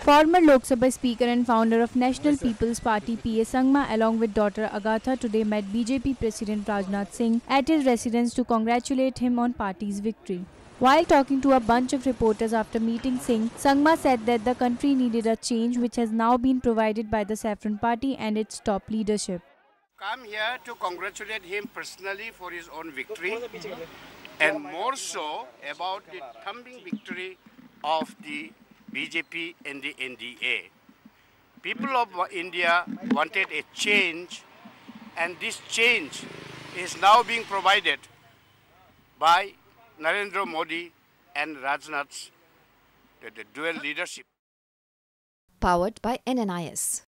Former Lok Sabha Speaker and founder of National People's Party P.A. Sangma along with daughter Agatha today met BJP President Rajnath Singh at his residence to congratulate him on party's victory. While talking to a bunch of reporters after meeting Singh, Sangma said that the country needed a change which has now been provided by the Saffron Party and its top leadership. Come here to congratulate him personally for his own victory and more so about the thumping victory of the BJP and the NDA. People of India wanted a change, and this change is now being provided by Narendra Modi and Rajnath's the dual leadership. Powered by NNIS.